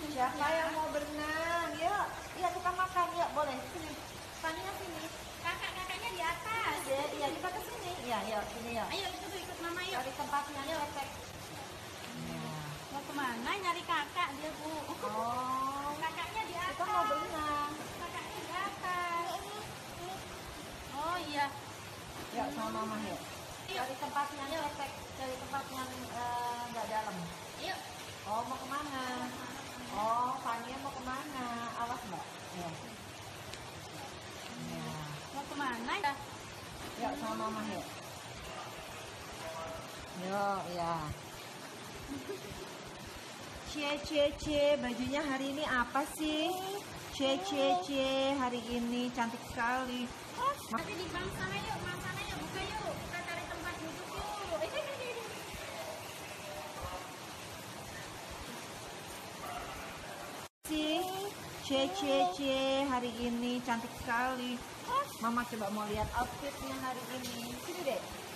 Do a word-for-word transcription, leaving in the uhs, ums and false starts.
Siapa yang mau berenang? Yuk, iya kita makan. Yuk, boleh. Sini. Tania sini. Kakak-kakaknya di atas. Iya, iya kita ke sini. Iya, yuk sini yuk. Ayo kita tuh ikut mama yuk. Cari tempat yang lepek. Iya. Mau kemana? Nyari kakak dia bu. Oh, Kakaknya di atas. kita mau berenang. Kakaknya di atas. Oh iya. Yuk sama mama yuk. Cari tempat yang lepek. Cari tempat yang eh, nggak dalam. Yuk. Oh, mau kemana? Oh, Fania mau kemana? Awas mbak. Ya. Ya. Mau kemana ya? Yuk sama mama yuk. Yuk, ya. Cie cie cie, bajunya hari ini apa sih? Cie cie cie, hari ini cantik sekali. Nanti di bang sana yuk, bang sana yuk, buka yuk. Kita cari tempat duduk yuk. Eh, eh, eh, eh. Sih, cie cie cie, hari ini cantik sekali. Mama coba mau lihat outfitnya hari ini. Sini deh.